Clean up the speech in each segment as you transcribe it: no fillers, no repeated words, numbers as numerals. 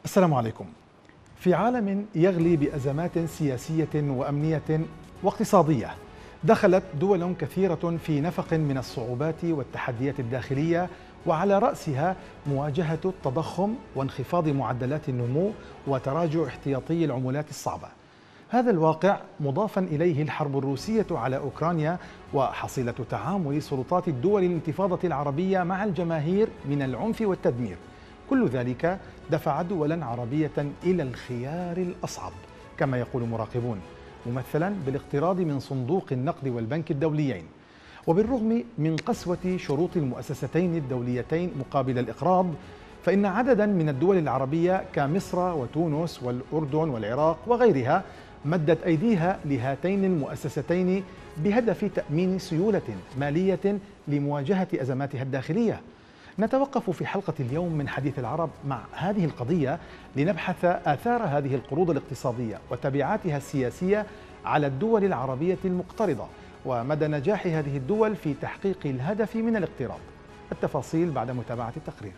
السلام عليكم. في عالم يغلي بأزمات سياسية وأمنية واقتصادية، دخلت دول كثيرة في نفق من الصعوبات والتحديات الداخلية، وعلى رأسها مواجهة التضخم وانخفاض معدلات النمو وتراجع احتياطي العملات الصعبة. هذا الواقع مضافا إليه الحرب الروسية على أوكرانيا وحصيلة تعامل سلطات الدول الانتفاضة العربية مع الجماهير من العنف والتدمير، كل ذلك دفع دولا عربية إلى الخيار الأصعب كما يقول مراقبون، ممثلا بالاقتراض من صندوق النقد والبنك الدوليين. وبالرغم من قسوة شروط المؤسستين الدوليتين مقابل الإقراض، فإن عددا من الدول العربية كمصر وتونس والأردن والعراق وغيرها مدت أيديها لهاتين المؤسستين بهدف تأمين سيولة مالية لمواجهة أزماتها الداخلية. نتوقف في حلقة اليوم من حديث العرب مع هذه القضية لنبحث آثار هذه القروض الاقتصادية وتبعاتها السياسية على الدول العربية المقترضة، ومدى نجاح هذه الدول في تحقيق الهدف من الاقتراض. التفاصيل بعد متابعة التقرير.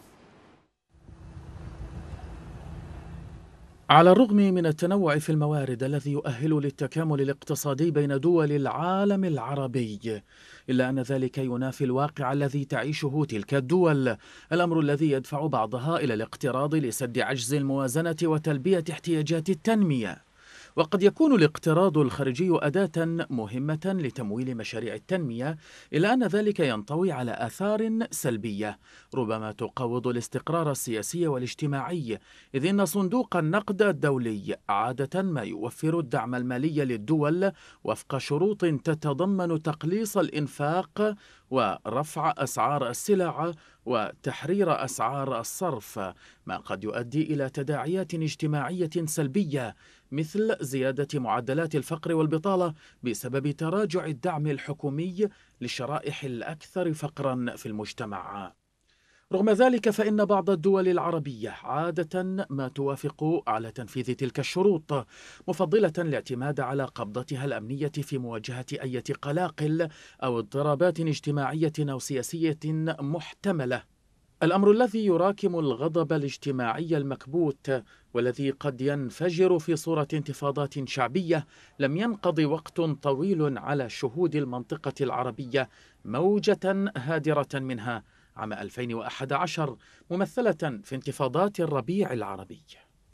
على الرغم من التنوع في الموارد الذي يؤهل للتكامل الاقتصادي بين دول العالم العربي، إلا أن ذلك ينافي الواقع الذي تعيشه تلك الدول، الأمر الذي يدفع بعضها إلى الاقتراض لسد عجز الموازنة وتلبية احتياجات التنمية. وقد يكون الاقتراض الخارجي أداة مهمة لتمويل مشاريع التنمية، إلا أن ذلك ينطوي على آثار سلبية ربما تقوض الاستقرار السياسي والاجتماعي، إذ إن صندوق النقد الدولي عادة ما يوفر الدعم المالي للدول وفق شروط تتضمن تقليص الإنفاق ورفع أسعار السلع وتحرير أسعار الصرف، ما قد يؤدي إلى تداعيات اجتماعية سلبية مثل زيادة معدلات الفقر والبطالة بسبب تراجع الدعم الحكومي للشرائح الأكثر فقرا في المجتمع. رغم ذلك فإن بعض الدول العربية عادة ما توافق على تنفيذ تلك الشروط، مفضلة الاعتماد على قبضتها الأمنية في مواجهة أي قلاقل أو اضطرابات اجتماعية أو سياسية محتملة، الأمر الذي يراكم الغضب الاجتماعي المكبوت والذي قد ينفجر في صورة انتفاضات شعبية. لم ينقض وقت طويل على شهود المنطقة العربية موجة هادرة منها عام 2011 ممثلة في انتفاضات الربيع العربي.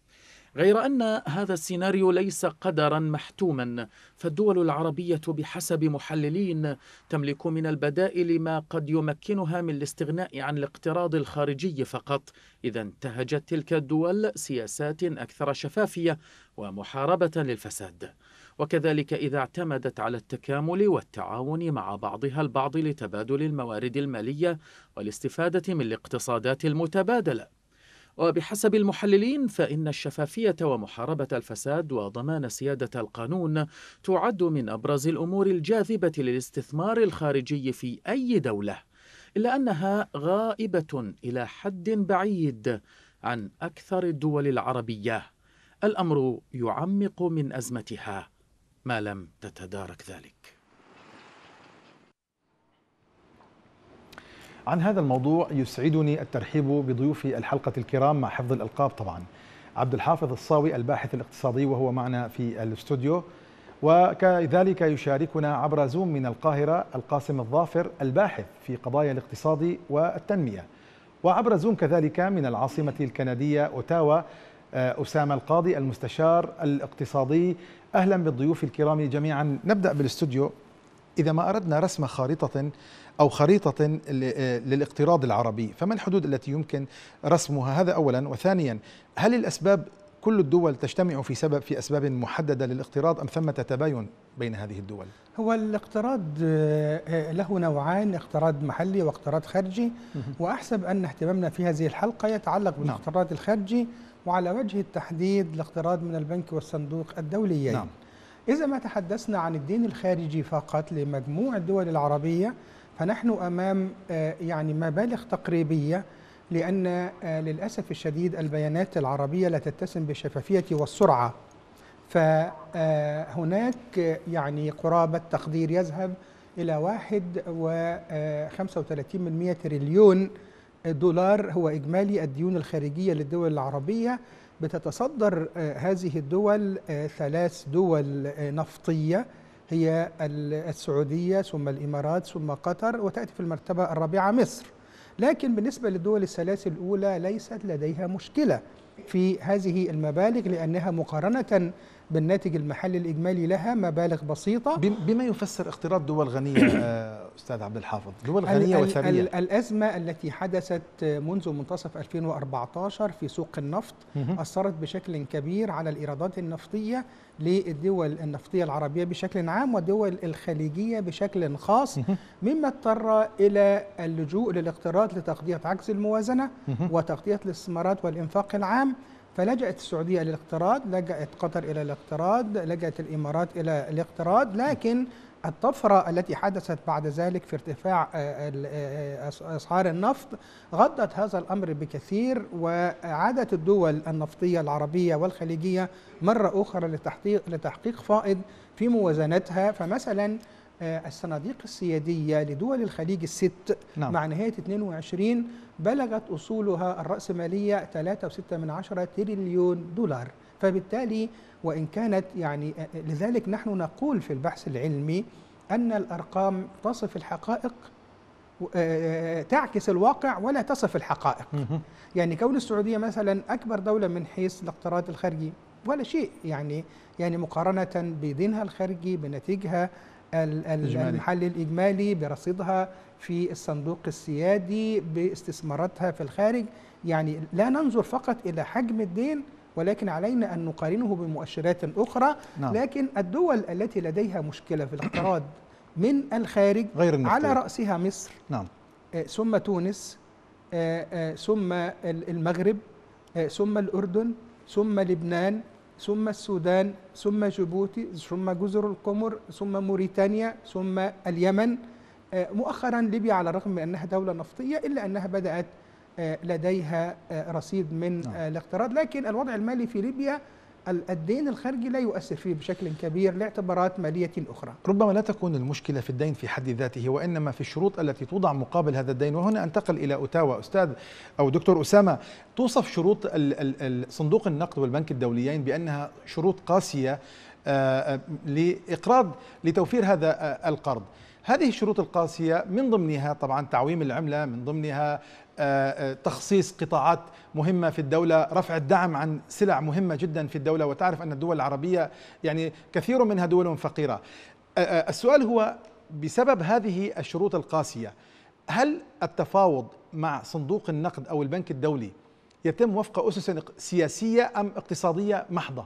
غير أن هذا السيناريو ليس قدرا محتوما، فالدول العربية بحسب محللين تملك من البدائل ما قد يمكنها من الاستغناء عن الاقتراض الخارجي فقط إذا انتهجت تلك الدول سياسات أكثر شفافية ومحاربة للفساد، وكذلك إذا اعتمدت على التكامل والتعاون مع بعضها البعض لتبادل الموارد المالية والاستفادة من الاقتصادات المتبادلة. وبحسب المحللين فإن الشفافية ومحاربة الفساد وضمان سيادة القانون تعد من أبرز الأمور الجاذبة للاستثمار الخارجي في أي دولة، إلا أنها غائبة إلى حد بعيد عن أكثر الدول العربية. الأمر يعمق من أزمتها ما لم تتدارك ذلك. عن هذا الموضوع يسعدني الترحيب بضيوف الحلقة الكرام مع حفظ الألقاب طبعا. عبد الحافظ الصاوي الباحث الاقتصادي وهو معنا في الاستوديو، وكذلك يشاركنا عبر زوم من القاهرة القاسم الظافر الباحث في قضايا الاقتصاد والتنمية، وعبر زوم كذلك من العاصمة الكندية أوتاوا أسامة القاضي المستشار الاقتصادي. أهلا بالضيوف الكرام جميعا. نبدأ بالاستوديو. إذا ما أردنا رسم خارطة أو خريطة للاقتراض العربي، فما الحدود التي يمكن رسمها؟ هذا أولا. وثانيا، هل الأسباب كل الدول تجتمع في أسباب محددة للاقتراض أم ثمة تباين بين هذه الدول؟ هو الاقتراض له نوعان، اقتراض محلي واقتراض خارجي، وأحسب أن اهتمامنا في هذه الحلقة يتعلق بالاقتراض الخارجي، وعلى وجه التحديد الاقتراض من البنك والصندوق الدوليين. نعم. إذا ما تحدثنا عن الدين الخارجي فقط لمجموع الدول العربية فنحن أمام يعني مبالغ تقريبية، لأن للأسف الشديد البيانات العربية لا تتسم بالشفافية والسرعة، فهناك يعني قرابة تقدير يذهب إلى 1.35 تريليون دولار هو إجمالي الديون الخارجية للدول العربية. بتتصدر هذه الدول 3 دول نفطية، هي السعودية ثم الإمارات ثم قطر، وتأتي في المرتبة الرابعة مصر. لكن بالنسبة للدول الثلاث الأولى ليست لديها مشكلة في هذه المبالغ، لأنها مقارنة بالناتج المحلي الإجمالي لها مبالغ بسيطة. بما يفسر اقتراض دول غنية أستاذ عبد الحافظ، دول غنية وثرية. الأزمة التي حدثت منذ منتصف 2014 في سوق النفط أثرت بشكل كبير على الإيرادات النفطية للدول النفطية العربية بشكل عام والدول الخليجية بشكل خاص، مما اضطر إلى اللجوء للاقتراض لتغطية عجز الموازنة وتغطية الاستثمارات والإنفاق العام. فلجأت السعودية للاقتراض، لجأت قطر إلى الاقتراض، لجأت الإمارات إلى الاقتراض. لكن الطفرة التي حدثت بعد ذلك في ارتفاع أسعار النفط غضت هذا الأمر بكثير، وعادت الدول النفطية العربية والخليجية مرة أخرى لتحقيق فائض في موازنتها. فمثلا الصناديق السيادية لدول الخليج الست مع نهاية 22 بلغت أصولها الرأسمالية 3.6 تريليون دولار. فبالتالي وإن كانت يعني لذلك نحن نقول في البحث العلمي أن الأرقام تصف الحقائق، تعكس الواقع ولا تصف الحقائق. يعني كون السعودية مثلا أكبر دولة من حيث الاقتراض الخارجي ولا شيء، يعني مقارنة بدينها الخارجي، بنتيجها المحلي الإجمالي، برصيدها في الصندوق السيادي، باستثماراتها في الخارج. يعني لا ننظر فقط إلى حجم الدين، ولكن علينا أن نقارنه بمؤشرات أخرى. لكن الدول التي لديها مشكلة في الاقتراض من الخارج على رأسها مصر، ثم تونس، ثم المغرب، ثم الأردن، ثم لبنان، ثم السودان، ثم جيبوتي، ثم جزر القمر، ثم موريتانيا، ثم اليمن، مؤخرا ليبيا، على الرغم من أنها دولة نفطية إلا أنها بدأت لديها رصيد من الاقتراض. لكن الوضع المالي في ليبيا الدين الخارجي لا يؤثر فيه بشكل كبير لاعتبارات مالية أخرى. ربما لا تكون المشكلة في الدين في حد ذاته، وإنما في الشروط التي توضع مقابل هذا الدين. وهنا أنتقل إلى أوتاوا. أستاذ أو دكتور أسامة، توصف شروط صندوق النقد والبنك الدوليين بأنها شروط قاسية لإقراض لتوفير هذا القرض. هذه الشروط القاسية من ضمنها طبعا تعويم العملة، من ضمنها تخصيص قطاعات مهمة في الدولة، رفع الدعم عن سلع مهمة جدا في الدولة، وتعرف أن الدول العربية يعني كثير منها دول فقيرة. السؤال هو بسبب هذه الشروط القاسية، هل التفاوض مع صندوق النقد أو البنك الدولي يتم وفق أسس سياسية أم اقتصادية محضة؟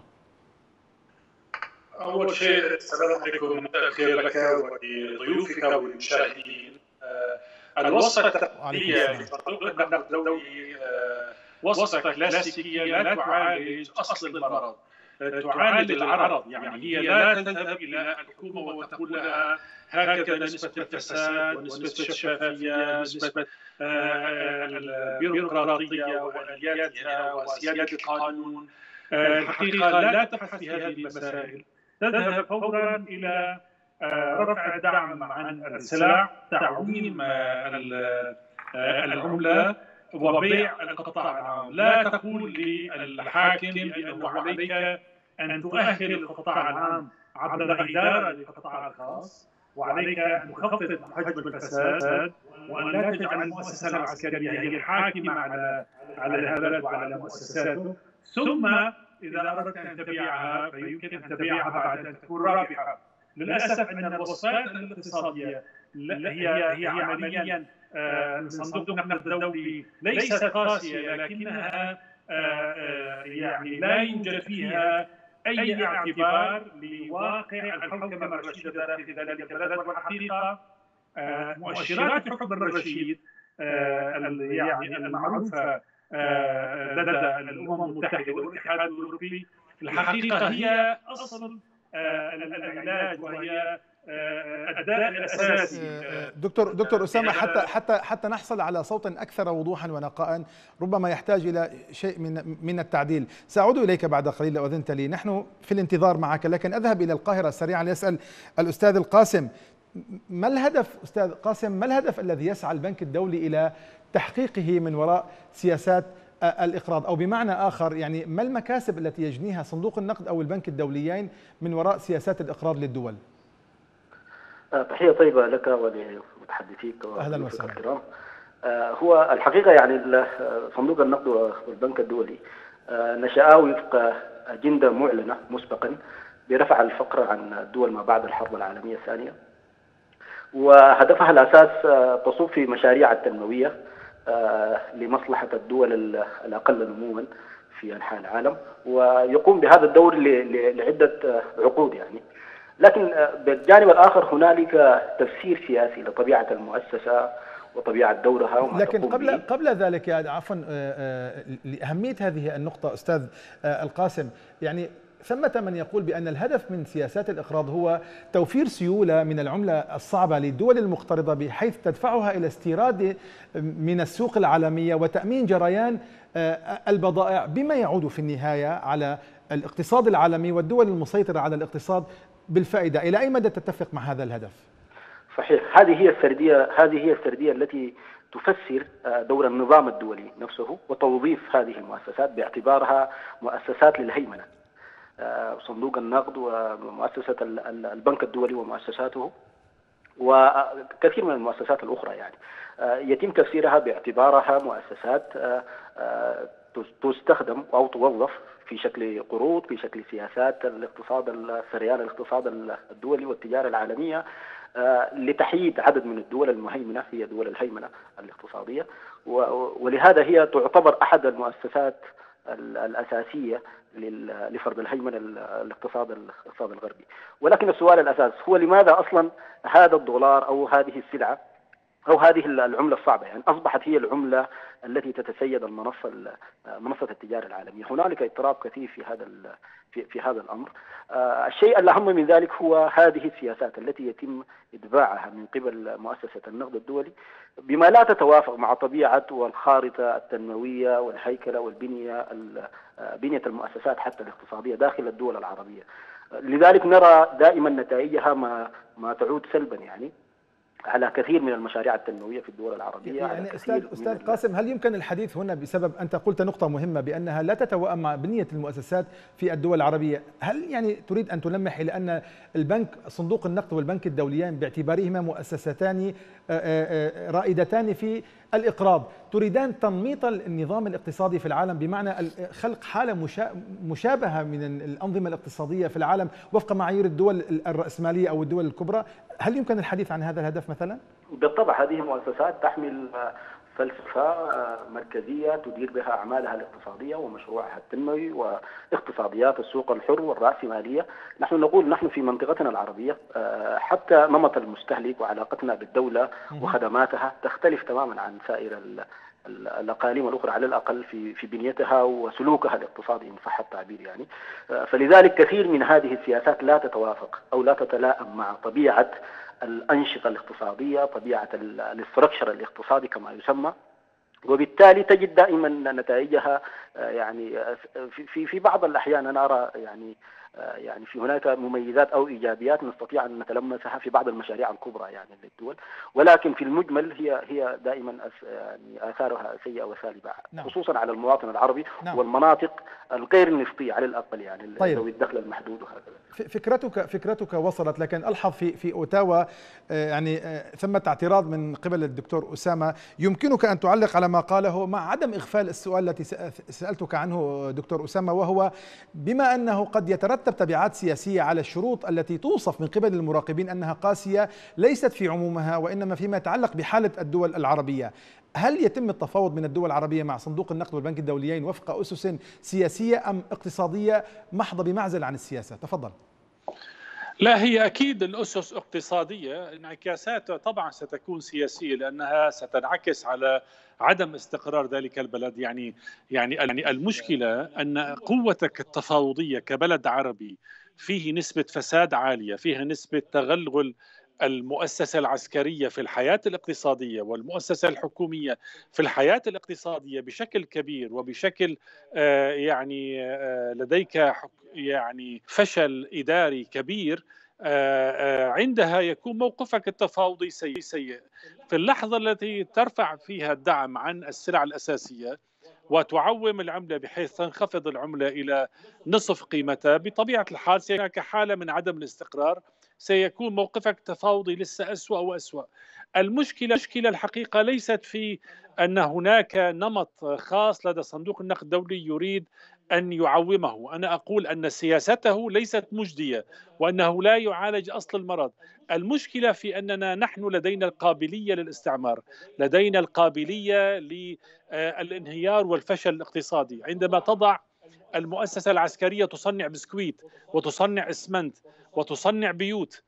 أول شيء السلام عليكم، مساء الخير لك ولضيوفك والمشاهدين. الوصفة التقليدية لصندوق النقد الدولي وصفة كلاسيكية لا تعالج أصل المرض، تعالج العرض. يعني هي لا تذهب إلى الحكومة وتقول لها هكذا نسبة الفساد ونسبة الشفافية، نسبة البيروقراطية وآلياتها وسيادة القانون. الحقيقة لا تبحث في هذه المسائل، تذهب فورا إلى رفع الدعم عن السلع، تعويم العملة، وبيع القطاع العام. لا تقول للحاكم بأنه عليك أن تؤهل القطاع العام عبر إدارة للقطاع الخاص، وعليك أن تخفض حجم الفساد، وأن لا تجعل المؤسسة العسكرية هي الحاكمة على البلد وعلى مؤسساته. ثم إذا أردت أن تبيعها فيمكن أن تبيعها بعد أن تكون رابحة. للأسف أن الوصفات الاقتصادية هي عمليا صندوق النقد الدولي ليست قاسية، لكنها يعني لا يوجد فيها أي اعتبار لواقع الحوكمة الرشيدة داخل ذلك البلد. والحقيقة مؤشرات الحكم الرشيد يعني المعروفة لدى الأمم المتحدة والاتحاد الأوروبي الحقيقة هي أصل العلاج، وهي الداء الأساسي. دكتور أسامة، حتى نحصل على صوت أكثر وضوحا ونقاء ربما يحتاج إلى شيء من التعديل. سأعود إليك بعد قليل لو أذنت لي، نحن في الانتظار معك، لكن أذهب إلى القاهرة سريعا لأسأل الأستاذ القاسم. ما الهدف أستاذ قاسم، ما الهدف الذي يسعى البنك الدولي إلى تحقيقه من وراء سياسات الإقراض؟ أو بمعنى آخر يعني ما المكاسب التي يجنيها صندوق النقد أو البنك الدوليين من وراء سياسات الإقراض للدول؟ تحية طيبة لك ولمتحدثيك أهلا وضيوفك وسهلا. الكرام. هو الحقيقة يعني صندوق النقد والبنك الدولي نشأ وفق أجندة معلنة مسبقا برفع الفقر عن الدول ما بعد الحرب العالمية الثانية، وهدفها الأساس تصب في مشاريع التنموية لمصلحة الدول الأقل نموا في أنحاء العالم، ويقوم بهذا الدور لعدة عقود يعني. لكن بالجانب الآخر هنالك تفسير سياسي لطبيعة المؤسسة وطبيعة دورها وما لكن تقوم به. قبل ذلك عفوا لأهمية هذه النقطة أستاذ القاسم، يعني ثمة من يقول بأن الهدف من سياسات الإقراض هو توفير سيولة من العملة الصعبة للدول المقترضة بحيث تدفعها إلى استيراد من السوق العالمية وتأمين جريان البضائع، بما يعود في النهاية على الاقتصاد العالمي والدول المسيطرة على الاقتصاد بالفائدة. إلى أي مدى تتفق مع هذا الهدف؟ صحيح، هذه هي السردية التي تفسر دور النظام الدولي نفسه وتوظيف هذه المؤسسات باعتبارها مؤسسات للهيمنة. صندوق النقد ومؤسسة البنك الدولي ومؤسساته وكثير من المؤسسات الأخرى يعني يتم تفسيرها باعتبارها مؤسسات تستخدم أو توظف في شكل قروض، في شكل سياسات الاقتصاد سريان الاقتصاد الدولي والتجارة العالمية لتحييد عدد من الدول المهيمنة، هي دول الهيمنة الاقتصادية، ولهذا هي تعتبر أحد المؤسسات الأساسية لفرض الهيمنة الاقتصاد الغربي. ولكن السؤال الأساس هو لماذا أصلا هذا الدولار أو هذه السلعة أو هذه العملة الصعبة يعني أصبحت هي العملة التي تتسيد منصة التجارة العالمية؟ هنالك اضطراب كثير في هذا الأمر. الشيء الأهم من ذلك هو هذه السياسات التي يتم إتباعها من قبل مؤسسة النقد الدولي بما لا تتوافق مع طبيعة والخارطة التنموية والهيكلة بنية المؤسسات حتى الاقتصادية داخل الدول العربية. لذلك نرى دائما نتائجها ما تعود سلبا يعني على كثير من المشاريع التنموية في الدول العربية. يعني أستاذ قاسم، هل يمكن الحديث هنا بسبب أنت قلت نقطة مهمة بأنها لا تتوائم مع بنية المؤسسات في الدول العربية، هل يعني تريد أن تلمح إلى أن صندوق النقد والبنك الدوليان باعتبارهما مؤسستان رائدتان في الإقراض تريدان تنميط النظام الاقتصادي في العالم، بمعنى خلق حالة مشابهة من الأنظمة الاقتصادية في العالم وفق معايير الدول الرأسمالية أو الدول الكبرى؟ هل يمكن الحديث عن هذا الهدف مثلا؟ بالطبع هذه المؤسسات تحمل فلسفة مركزية تدير بها أعمالها الاقتصادية ومشروعها التنموي واقتصاديات السوق الحر والرأسمالية. نحن نقول نحن في منطقتنا العربية حتى نمط المستهلك وعلاقتنا بالدولة وخدماتها تختلف تماما عن سائر الأقاليم الأخرى، على الأقل في بنيتها وسلوكها الاقتصادي إن صح التعبير يعني. فلذلك كثير من هذه السياسات لا تتوافق أو لا تتلائم مع طبيعة الأنشطة الاقتصادية، طبيعة الاستراكشر الاقتصادي كما يسمى، وبالتالي تجد دائما نتائجها يعني في بعض الأحيان أنا أرى يعني في هناك مميزات أو إيجابيات نستطيع أن نتلمسها في بعض المشاريع الكبرى يعني للدول، ولكن في المجمل هي دائما يعني آثارها سيئة وسالبة. نعم. خصوصا على المواطن العربي. نعم. والمناطق الغير النفطية على الأقل يعني ذوي الدخل المحدود وهكذا. فكرتك وصلت، لكن ألحظ في أوتاوا يعني ثمة اعتراض من قبل الدكتور أسامة، يمكنك أن تعلق على ما قاله مع عدم إغفال السؤال التي سألتك عنه دكتور أسامة، وهو بما أنه قد يترتب تبعات سياسية على الشروط التي توصف من قبل المراقبين أنها قاسية ليست في عمومها وإنما فيما يتعلق بحالة الدول العربية، هل يتم التفاوض من الدول العربية مع صندوق النقد والبنك الدوليين وفق أسس سياسية أم اقتصادية محضة بمعزل عن السياسة؟ تفضل. لا، هي أكيد الأسس اقتصادية، انعكاساتها طبعا ستكون سياسية لأنها ستنعكس على عدم استقرار ذلك البلد. يعني المشكلة أن قوتك التفاوضية كبلد عربي فيه نسبة فساد عالية، فيها نسبة تغلغل المؤسسة العسكرية في الحياة الاقتصادية والمؤسسة الحكومية في الحياة الاقتصادية بشكل كبير، وبشكل لديك يعني فشل إداري كبير عندها يكون موقفك التفاوضي سيء. في اللحظة التي ترفع فيها الدعم عن السلع الأساسية وتعوم العملة بحيث تنخفض العملة إلى نصف قيمتها، بطبيعة الحال هناك حالة من عدم الاستقرار، سيكون موقفك التفاوضي لسه أسوأ وأسوأ. المشكلة الحقيقة ليست في أن هناك نمط خاص لدى صندوق النقد الدولي يريد أن يعومه. أنا أقول أن سياسته ليست مجدية وأنه لا يعالج أصل المرض. المشكلة في أننا نحن لدينا القابلية للاستعمار، لدينا القابلية للانهيار والفشل الاقتصادي. عندما تضع المؤسسة العسكرية تصنع بسكويت وتصنع اسمنت وتصنع بيوت،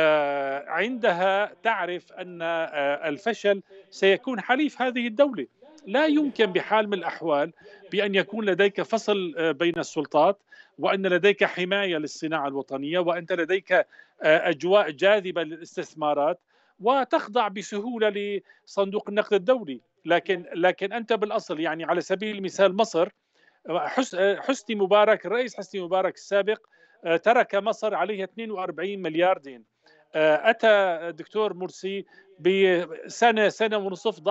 عندها تعرف أن الفشل سيكون حليف هذه الدولة. لا يمكن بحال من الأحوال بأن يكون لديك فصل بين السلطات، وأن لديك حماية للصناعة الوطنية، وأنت لديك أجواء جاذبة للاستثمارات، وتخضع بسهولة لصندوق النقد الدولي. لكن أنت بالأصل، يعني على سبيل المثال مصر، حسني مبارك، الرئيس حسني مبارك السابق ترك مصر عليها 42 مليار دين. أتى الدكتور مرسي بسنة ونصف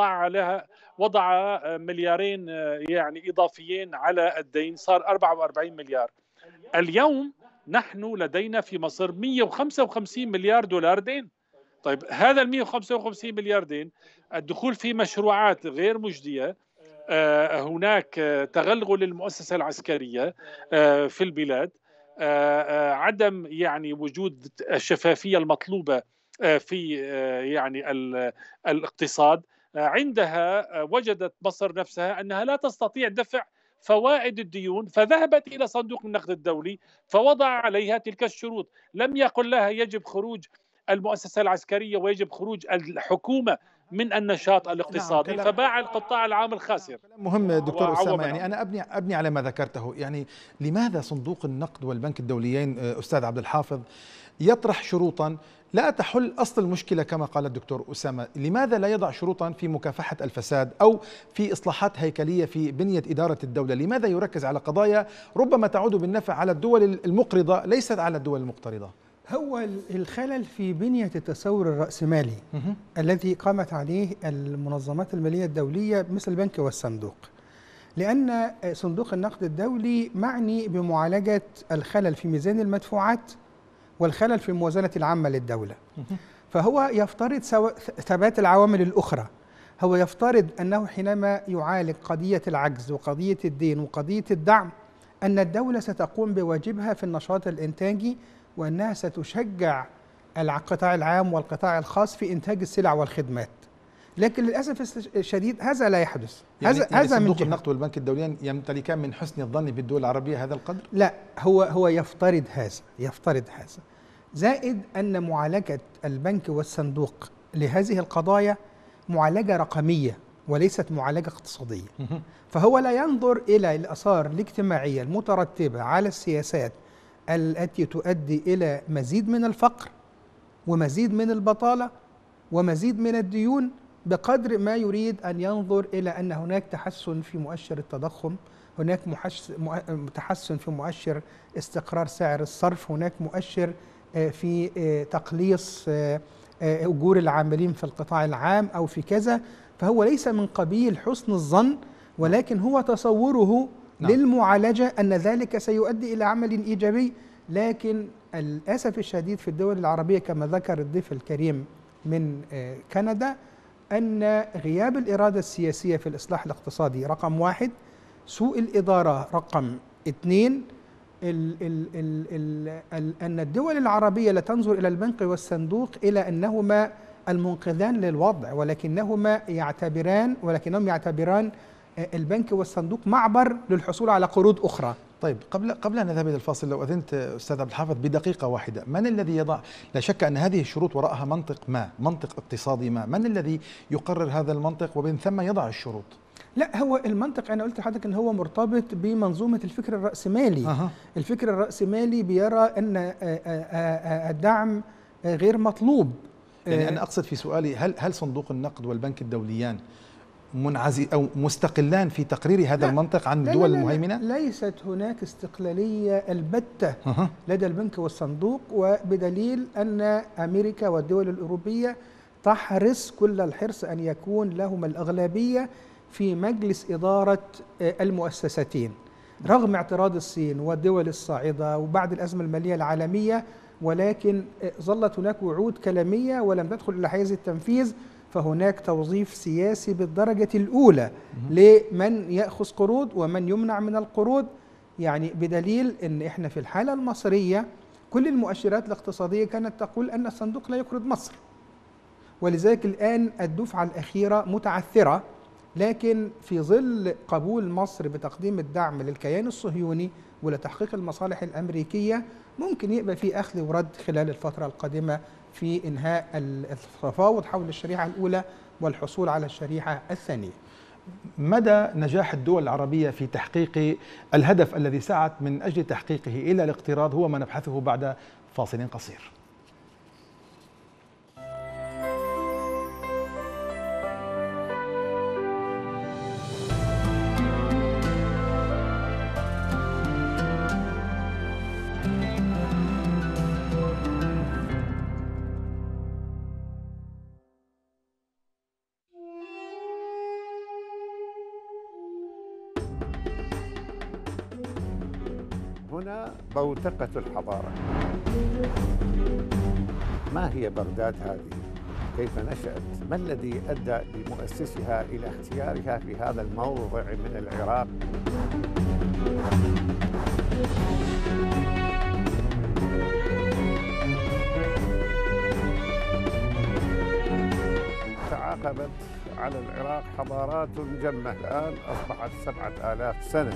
وضع مليارين يعني إضافيين على الدين، صار 44 مليار. اليوم نحن لدينا في مصر 155 مليار دولار دين. طيب هذا ال 155 مليار دين، الدخول في مشروعات غير مجدية، هناك تغلغل المؤسسة العسكرية في البلاد، عدم يعني وجود الشفافية المطلوبة في يعني الاقتصاد. عندها وجدت مصر نفسها أنها لا تستطيع دفع فوائد الديون، فذهبت إلى صندوق النقد الدولي فوضع عليها تلك الشروط. لم يقل لها يجب خروج المؤسسة العسكرية ويجب خروج الحكومة من النشاط الاقتصادي، فباع القطاع العام الخاسر. مهم دكتور أسامة، يعني أنا أبني على ما ذكرته. يعني لماذا صندوق النقد والبنك الدوليين أستاذ عبد الحافظ يطرح شروطا لا تحل أصل المشكلة كما قال الدكتور أسامة؟ لماذا لا يضع شروطا في مكافحة الفساد أو في إصلاحات هيكلية في بنية إدارة الدولة؟ لماذا يركز على قضايا ربما تعود بالنفع على الدول المقرضة ليست على الدول المقترضة؟ هو الخلل في بنية التصور الرأسمالي الذي قامت عليه المنظمات المالية الدولية مثل البنك والصندوق، لأن صندوق النقد الدولي معني بمعالجة الخلل في ميزان المدفوعات والخلل في الموازنة العامة للدولة. فهو يفترض ثبات العوامل الأخرى. هو يفترض أنه حينما يعالج قضية العجز وقضية الدين وقضية الدعم، أن الدولة ستقوم بواجبها في النشاط الإنتاجي، وأنها ستشجع القطاع العام والقطاع الخاص في إنتاج السلع والخدمات. لكن للأسف الشديد هذا لا يحدث. هذا صندوق النقد والبنك الدوليين يمتلكان من حسن الظن بالدول العربية هذا القدر؟ لا، هو يفترض هذا، زائد أن معالجة البنك والصندوق لهذه القضايا معالجة رقمية وليست معالجة اقتصادية. فهو لا ينظر إلى الآثار الاجتماعية المترتبة على السياسات التي تؤدي إلى مزيد من الفقر ومزيد من البطالة ومزيد من الديون، بقدر ما يريد أن ينظر إلى أن هناك تحسن في مؤشر التضخم، هناك تحسن في مؤشر استقرار سعر الصرف، هناك مؤشر في تقليص أجور العاملين في القطاع العام أو في كذا. فهو ليس من قبيل حسن الظن، ولكن هو تصوره للمعالجة أن ذلك سيؤدي إلى عمل إيجابي. لكن للأسف الشديد في الدول العربية كما ذكر الضيف الكريم من كندا، أن غياب الإرادة السياسية في الإصلاح الاقتصادي رقم 1، سوء الإدارة رقم 2، أن الدول العربية لا تنظر إلى البنك والصندوق إلى أنهما المنقذان للوضع، ولكنهم يعتبران البنك والصندوق معبر للحصول على قروض أخرى. طيب قبل أن نذهب إلى الفاصل، لو أذنت أستاذ عبد الحافظ بدقيقة واحدة، من الذي يضع؟ لا شك أن هذه الشروط وراءها منطق اقتصادي من الذي يقرر هذا المنطق ومن ثم يضع الشروط؟ لا، هو المنطق أنا قلت لحضرتك أن هو مرتبط بمنظومة الفكر الرأسمالي. الفكر الرأسمالي بيرى أن الدعم غير مطلوب. يعني أنا أقصد في سؤالي، هل صندوق النقد والبنك الدوليان منعزل أو مستقلان في تقرير هذا المنطق عن الدول المهيمنة؟ ليست هناك استقلالية البتة لدى البنك والصندوق، وبدليل أن أمريكا والدول الأوروبية تحرص كل الحرص أن يكون لهم الأغلبية في مجلس إدارة المؤسستين رغم اعتراض الصين والدول الصاعدة وبعد الأزمة المالية العالمية، ولكن ظلت هناك وعود كلامية ولم تدخل إلى حيز التنفيذ. فهناك توظيف سياسي بالدرجة الأولى لمن يأخذ قروض ومن يمنع من القروض، يعني بدليل أن إحنا في الحالة المصرية كل المؤشرات الاقتصادية كانت تقول أن الصندوق لا يقرض مصر، ولذلك الآن الدفعة الأخيرة متعثرة. لكن في ظل قبول مصر بتقديم الدعم للكيان الصهيوني ولتحقيق المصالح الأمريكية ممكن يبقى في أخذ ورد خلال الفترة القادمة في إنهاء التفاوض حول الشريحة الأولى والحصول على الشريحة الثانية. مدى نجاح الدول العربية في تحقيق الهدف الذي سعت من أجل تحقيقه إلى الاقتراض هو ما نبحثه بعد فاصل قصير. هنا بوتقة الحضارة. ما هي بغداد هذه؟ كيف نشأت؟ ما الذي أدى لمؤسسها إلى اختيارها في هذا الموضع من العراق؟ تعاقبت على العراق حضارات جمة، الآن أصبحت 7000 سنة.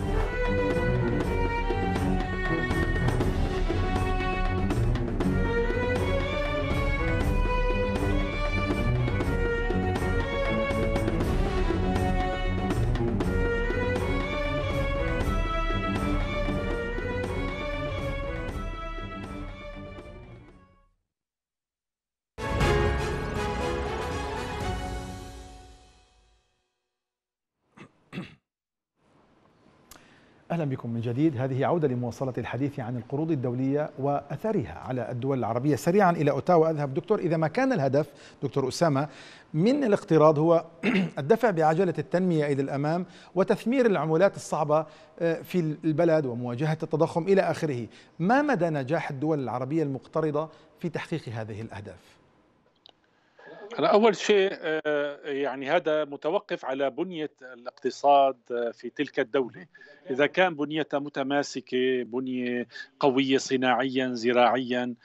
أهلا بكم من جديد. هذه عودة لمواصلة الحديث عن القروض الدولية وأثرها على الدول العربية. سريعا إلى أوتاوا أذهب دكتور. إذا ما كان الهدف دكتور أسامة من الاقتراض هو الدفع بعجلة التنمية إلى الأمام وتثمير العملات الصعبة في البلد ومواجهة التضخم إلى آخره، ما مدى نجاح الدول العربية المقترضة في تحقيق هذه الأهداف؟ أول شيء يعني هذا متوقف على بنية الاقتصاد في تلك الدولة. إذا كان بنيتها متماسكة، بنية قوية صناعيا زراعيا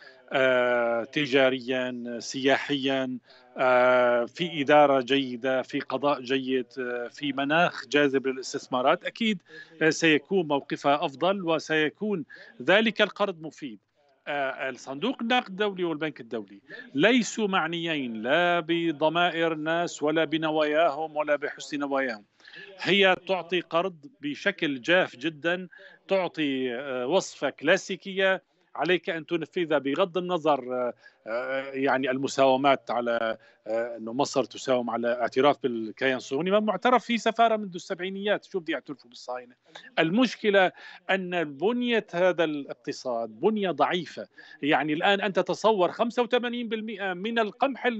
تجاريا سياحيا، في إدارة جيدة، في قضاء جيد، في مناخ جاذب للاستثمارات، أكيد سيكون موقفها أفضل وسيكون ذلك القرض مفيد. الصندوق النقد الدولي والبنك الدولي ليسوا معنيين لا بضمائر الناس ولا بنواياهم ولا بحسن نواياهم. هي تعطي قرض بشكل جاف جدا، تعطي وصفة كلاسيكية عليك أن تنفذها بغض النظر يعني المساومات على أنه مصر تساوم على اعتراف بالكيان الصهيوني، ما معترف فيه سفارة منذ السبعينيات. شو بدي يعترفوا بالصهاينة؟ المشكلة أن بنية هذا الاقتصاد بنية ضعيفة. يعني الآن أنت تصور 85% من القمح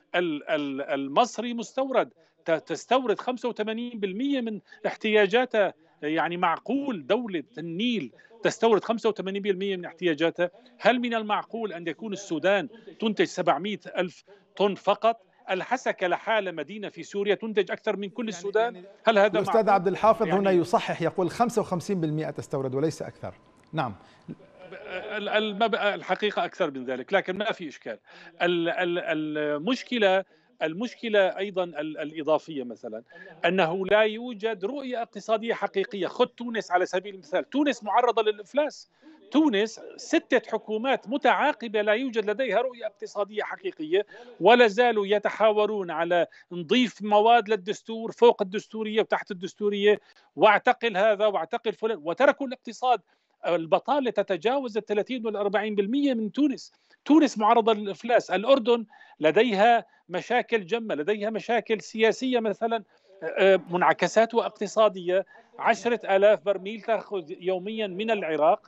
المصري مستورد، تستورد 85% من احتياجاتها. يعني معقول دولة النيل تستورد 85% من احتياجاتها؟ هل من المعقول أن يكون السودان تنتج 700 ألف طن فقط؟ الحسكة لحالة مدينة في سوريا تنتج أكثر من كل السودان. هل هذا الأستاذ معقول؟ عبد الحافظ هنا يصحح، يقول 55% تستورد وليس أكثر. نعم، الحقيقة أكثر من ذلك، لكن ما في إشكال. المشكلة أيضا الإضافية مثلا أنه لا يوجد رؤية اقتصادية حقيقية. خذ تونس على سبيل المثال، تونس معرضة للإفلاس. تونس 6 حكومات متعاقبة لا يوجد لديها رؤية اقتصادية حقيقية، ولا زالوا يتحاورون على نضيف مواد للدستور فوق الدستورية وتحت الدستورية، واعتقل هذا واعتقل فلان، وتركوا الاقتصاد. البطالة تتجاوز 30 وال40% من تونس. تونس معرضة للإفلاس. الأردن لديها مشاكل جمة، لديها مشاكل سياسية مثلا منعكساته اقتصادية. 10,000 برميل تأخذ يوميا من العراق.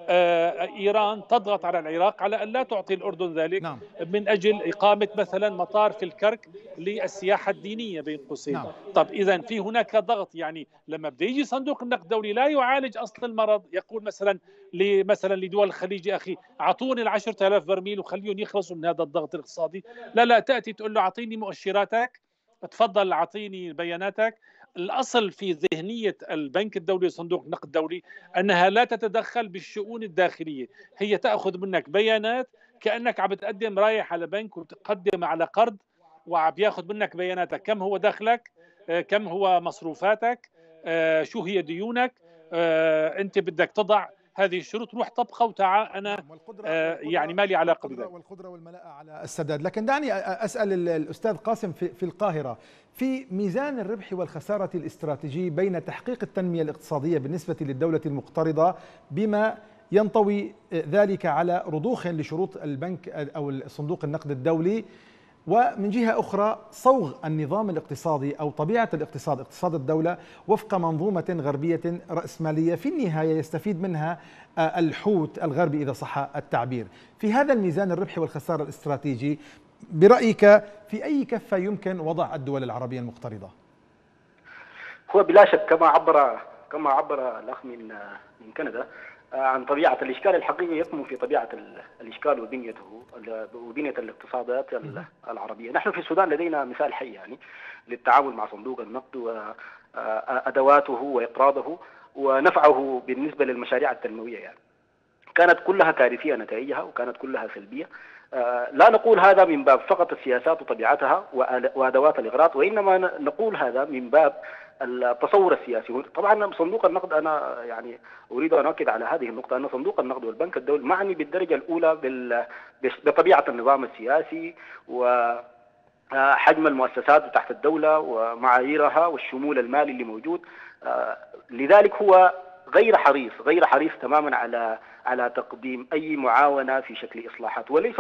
إيران تضغط على العراق على أن لا تعطي الأردن ذلك. نعم. من أجل إقامة مثلا مطار في الكرك للسياحة الدينية بين قوسين. نعم. طب إذا في هناك ضغط، يعني لما بده يجي صندوق النقد الدولي لا يعالج أصل المرض، يقول مثلا لدول الخليج يا أخي أعطوني 10,000 برميل وخليهم يخلصوا من هذا الضغط الاقتصادي. لا تأتي تقول له أعطيني مؤشراتك، تفضل أعطيني بياناتك. الأصل في ذهنية البنك الدولي وصندوق النقد الدولي أنها لا تتدخل بالشؤون الداخلية، هي تأخذ منك بيانات كأنك عم تقدم رايح على بنك وتقدم على قرض، وعم ياخذ منك بياناتك كم هو دخلك، كم هو مصروفاتك، شو هي ديونك، أنت بدك تضع هذه الشروط، روح طبقة وتعال أنا يعني ما لي علاقة بذلك. والقدرة والملاءة على السداد. لكن دعني أسأل الأستاذ قاسم في القاهرة، في ميزان الربح والخسارة الاستراتيجي بين تحقيق التنمية الاقتصادية بالنسبة للدولة المقترضة بما ينطوي ذلك على رضوخ لشروط البنك أو صندوق النقد الدولي، ومن جهة أخرى صوغ النظام الاقتصادي أو طبيعة الاقتصاد، اقتصاد الدولة وفق منظومة غربية رأسمالية في النهاية يستفيد منها الحوت الغربي إذا صح التعبير. في هذا الميزان الربح والخسارة الاستراتيجي برأيك في أي كفة يمكن وضع الدول العربية المقترضة؟ هو بلا شك كما عبر الأخ من كندا عن طبيعة الإشكال الحقيقي يكمن في طبيعة الإشكال وبنية الاقتصادات العربية. نحن في السودان لدينا مثال حي يعني للتعامل مع صندوق النقد وأدواته وإقراضه ونفعه بالنسبة للمشاريع التنموية. يعني كانت كلها كارثية نتائجها وكانت كلها سلبية. لا نقول هذا من باب فقط السياسات وطبيعتها وأدوات الإغراض، وإنما نقول هذا من باب التصور السياسي. طبعا صندوق النقد، أنا يعني أريد أن أؤكد على هذه النقطة، أن صندوق النقد والبنك الدولي معني بالدرجة الأولى بطبيعة النظام السياسي وحجم المؤسسات تحت الدولة ومعاييرها والشمول المالي اللي موجود. لذلك هو غير حريص تماما على تقديم أي معاونة في شكل إصلاحات، وليس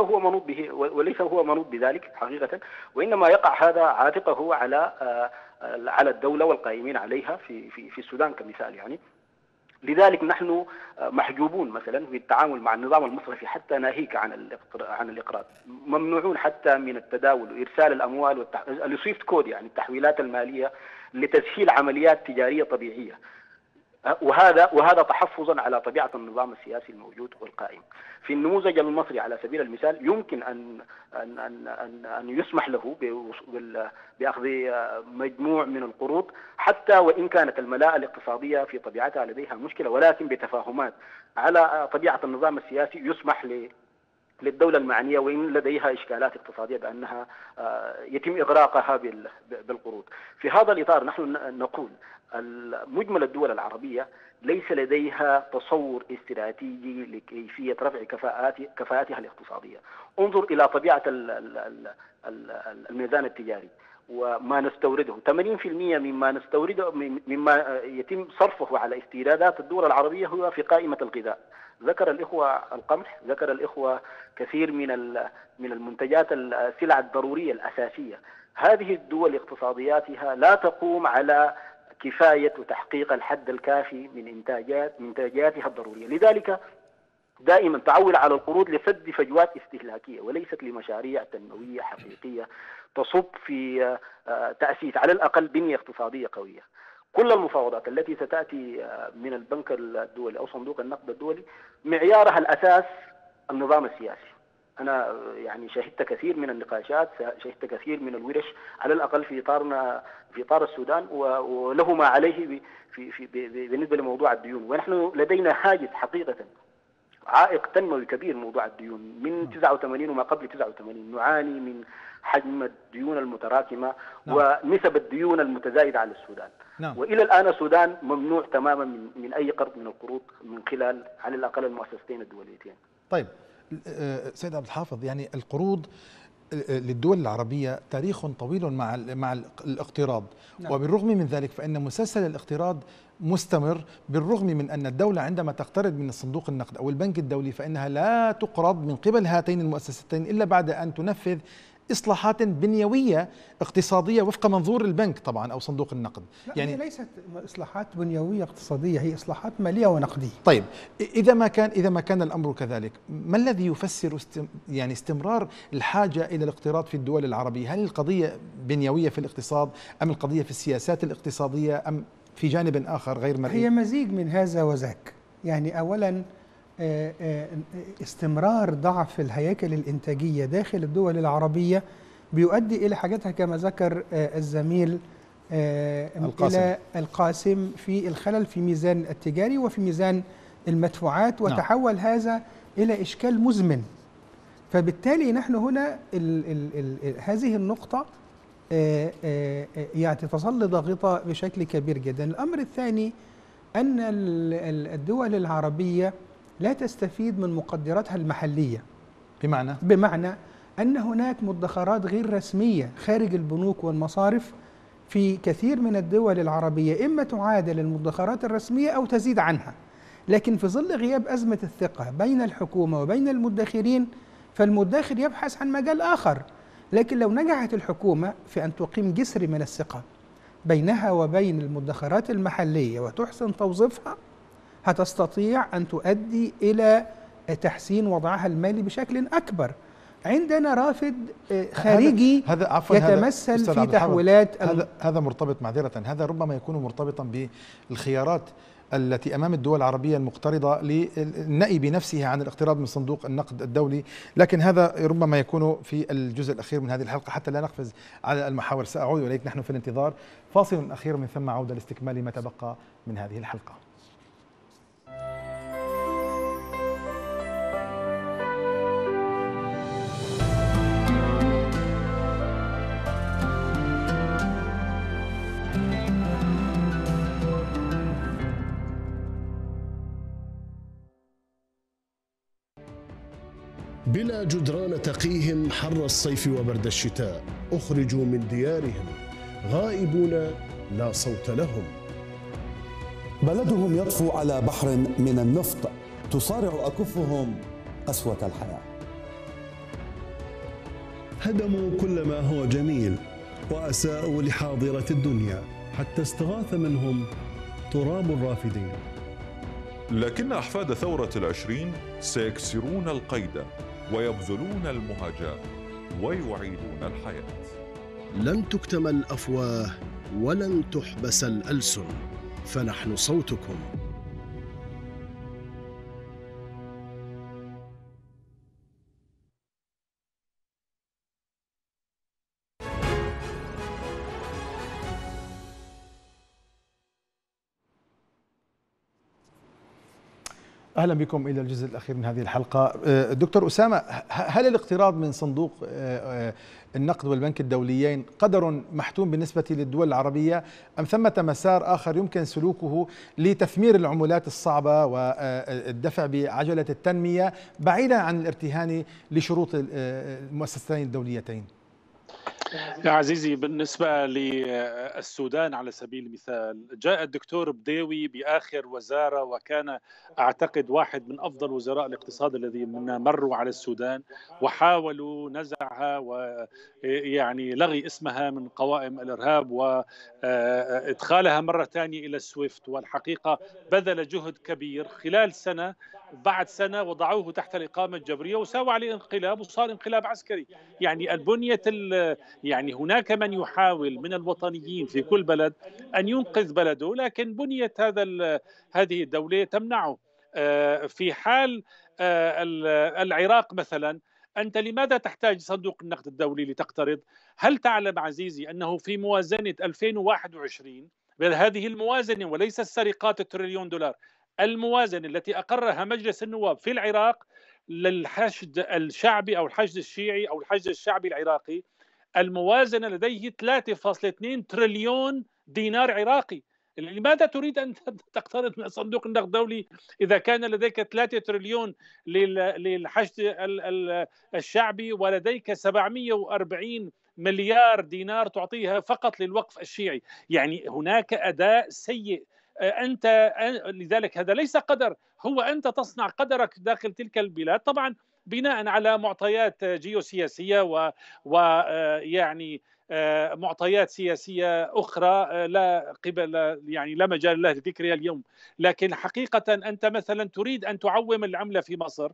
هو منوط بذلك حقيقة، وإنما يقع هذا عاتقه على الدولة والقائمين عليها في السودان كمثال. يعني لذلك نحن محجوبون مثلا في التعامل مع النظام المصرفي، حتى ناهيك عن الإقراض، ممنوعون حتى من التداول وإرسال الأموال السويفت كود، يعني التحويلات المالية لتسهيل عمليات تجارية طبيعية، وهذا تحفظا على طبيعة النظام السياسي الموجود والقائم. في النموذج المصري على سبيل المثال يمكن أن يسمح له بأخذ مجموع من القروض، حتى وإن كانت الملاءة الاقتصادية في طبيعتها لديها مشكلة، ولكن بتفاهمات على طبيعة النظام السياسي يسمح للدولة المعنية وإن لديها إشكالات اقتصادية بأنها يتم إغراقها بالقروض. في هذا الإطار نحن نقول مجمل الدول العربية ليس لديها تصور استراتيجي لكيفية رفع كفاءاتها الاقتصادية. انظر إلى طبيعة الميزان التجاري وما نستورده، 80% مما يتم صرفه على استيرادات الدول العربية هو في قائمة الغذاء. ذكر الإخوة القمح، ذكر الإخوة كثير من المنتجات السلع الضرورية الأساسية. هذه الدول اقتصادياتها لا تقوم على كفاية وتحقيق الحد الكافي من إنتاجاتها الضرورية، لذلك دائما تعول على القروض لسد فجوات استهلاكية وليست لمشاريع تنموية حقيقية تصب في تأسيس على الأقل بنية اقتصادية قوية. كل المفاوضات التي ستأتي من البنك الدولي أو صندوق النقد الدولي معيارها الأساس النظام السياسي. أنا يعني شهدت كثير من النقاشات، شهدت كثير من الورش على الأقل في إطار السودان، وله ما عليه بالنسبة لموضوع الديون، ونحن لدينا هاجس حقيقة عائق تنموي كبير موضوع الديون من 89 وما قبل 89. نعاني من حجم الديون المتراكمة ونسب الديون المتزايدة على السودان. وإلى الآن السودان ممنوع تماما من أي قرض من القروض من خلال على الأقل المؤسستين الدوليتين. طيب سيد عبد الحافظ، يعني القروض للدول العربية تاريخ طويل مع الاقتراض، وبالرغم من ذلك فإن مسلسل الاقتراض مستمر، بالرغم من أن الدولة عندما تقترض من الصندوق النقد أو البنك الدولي فإنها لا تقرض من قبل هاتين المؤسستين إلا بعد أن تنفذ إصلاحات بنيوية اقتصادية وفق منظور البنك طبعا أو صندوق النقد. لا، هي ليست إصلاحات بنيوية اقتصادية، هي إصلاحات مالية ونقدية. طيب، إذا ما كان الأمر كذلك، ما الذي يفسر يعني استمرار الحاجة إلى الاقتراض في الدول العربية؟ هل القضية بنيوية في الاقتصاد، أم القضية في السياسات الاقتصادية، أم في جانب آخر غير مرئي؟ هي مزيج من هذا وذاك. يعني أولا استمرار ضعف الهياكل الإنتاجية داخل الدول العربية بيؤدي إلى حاجاتها كما ذكر الزميل إلى القاسم في الخلل في ميزان التجاري وفي ميزان المدفوعات، وتحول هذا إلى إشكال مزمن. فبالتالي نحن هنا هذه النقطة يعني تظل ضاغطة بشكل كبير جدا. الأمر الثاني أن الدول العربية لا تستفيد من مقدراتها المحلية، بمعنى أن هناك مدخرات غير رسمية خارج البنوك والمصارف في كثير من الدول العربية، إما تعادل المدخرات الرسمية أو تزيد عنها. لكن في ظل غياب أزمة الثقة بين الحكومة وبين المدخرين، فالمدخر يبحث عن مجال آخر. لكن لو نجحت الحكومة في أن تقيم جسر من الثقة بينها وبين المدخرات المحلية وتحسن توظيفها، هتستطيع أن تؤدي إلى تحسين وضعها المالي بشكل أكبر. عندنا رافد خارجي يتمثل في تحويلات هذا مرتبط، معذرة، هذا ربما يكون مرتبطا بالخيارات التي أمام الدول العربية المقترضة للنأي بنفسها عن الاقتراض من صندوق النقد الدولي، لكن هذا ربما يكون في الجزء الأخير من هذه الحلقة حتى لا نقفز على المحاور. سأعود إليك، نحن في الانتظار فاصل أخير من ثم عودة لاستكمال ما تبقى من هذه الحلقة. بلا جدران تقيهم حر الصيف وبرد الشتاء، أخرجوا من ديارهم غائبون لا صوت لهم. بلدهم يطفو على بحر من النفط، تصارع أكفهم قسوة الحياة. هدموا كل ما هو جميل وأساءوا لحاضرة الدنيا حتى استغاث منهم تراب الرافدين. لكن أحفاد ثورة العشرين سيكسرون القيد ويبذلون المهجة ويعيدون الحياة. لن تكتم الأفواه ولن تحبس الألسن، فنحن صوتكم. أهلا بكم إلى الجزء الأخير من هذه الحلقة. دكتور أسامة، هل الاقتراض من صندوق النقد والبنك الدوليين قدر محتوم بالنسبة للدول العربية، أم ثمة مسار آخر يمكن سلوكه لتثمير العملات الصعبة والدفع بعجلة التنمية بعيدا عن الارتهان لشروط المؤسستين الدوليتين؟ يا عزيزي، بالنسبة للسودان على سبيل المثال، جاء الدكتور بديوي بآخر وزارة، وكان أعتقد واحد من أفضل وزراء الاقتصاد الذي مروا على السودان، وحاولوا نزعها ويعني لغي اسمها من قوائم الإرهاب وإدخالها مرة ثانية إلى السويفت. والحقيقة بذل جهد كبير خلال سنة، بعد سنة وضعوه تحت الإقامة الجبرية وساوى عليه انقلاب وصار انقلاب عسكري. يعني البنية يعني هناك من يحاول من الوطنيين في كل بلد أن ينقذ بلده، لكن بنية هذه الدولة تمنعه. في حال العراق مثلا، أنت لماذا تحتاج صندوق النقد الدولي لتقترض؟ هل تعلم عزيزي أنه في موازنة 2021 هذه الموازنة وليس السرقات $1 تريليون، الموازنة التي أقرها مجلس النواب في العراق للحشد الشعبي أو الحشد الشيعي أو الحشد الشعبي العراقي، الموازنة لديه 3.2 تريليون دينار عراقي. لماذا تريد أن تقترض من صندوق النقد الدولي إذا كان لديك 3 تريليون للحشد الشعبي ولديك 740 مليار دينار تعطيها فقط للوقف الشيعي؟ يعني هناك أداء سيء. لذلك هذا ليس قدر، هو أنت تصنع قدرك داخل تلك البلاد. طبعا بناء على معطيات جيوسياسية ويعني معطيات سياسية أخرى لا قبل يعني لا مجال له لذكرها اليوم. لكن حقيقة أنت مثلا تريد أن تعوم العملة في مصر،